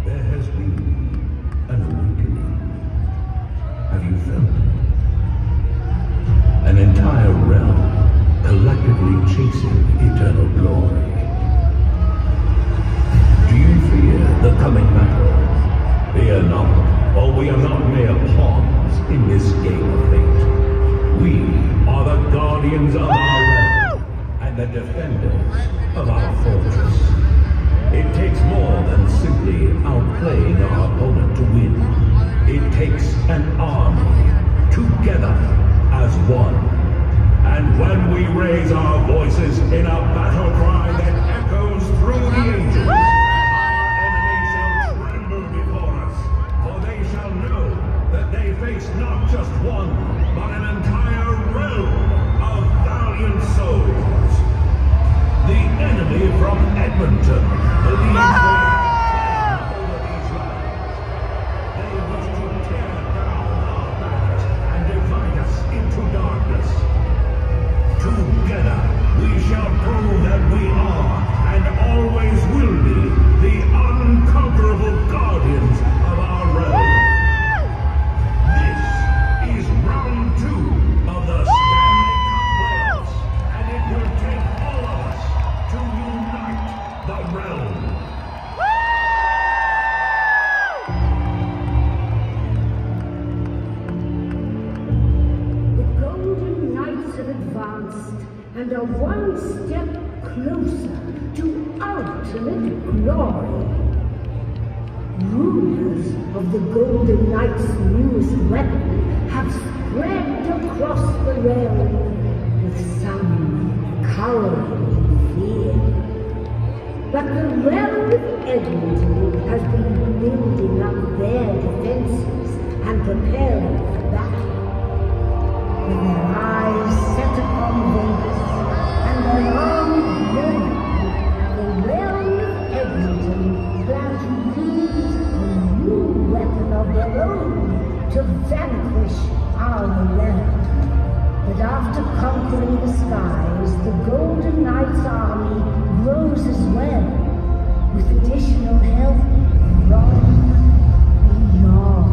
There has been an awakening. Have you felt it? An entire realm collectively chasing eternal glory. Do you fear the coming battle? Fear not, for we are not mere pawns in this game of fate. We are the guardians of our realm and the defenders of our fortress. It takes more than simply outplaying our opponent to win. It takes an army, together as one. And when we raise our voices in a battle cry that echoes through the ages, our enemies shall tremble before us, for they shall know that they face not just one, but an entire realm of valiant souls. The enemy from Edmonton believes they have over these lands. They wish to tear down our banners and divide us into darkness. Together, we shall prove that we are, and always will be, the unconquerable guardians of our realm. This is round 2 of the Stanley Cup playoffs, and it will take all of us to unite the realm. The Golden Knights have advanced and are one step closer to ultimate glory. Rumors of the Golden Knights' newest weapon have spread across the realm, with some cowering in fear. But the realm of Edmonton has been building up their defenses and preparing for battle. With their eyes set upon Vegas and their arms learning, the realm of Edmonton plan to use a new weapon of their own to vanquish our realm. But after conquering the skies, the Golden Knights army grows as well, with additional help from beyond.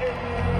Bye.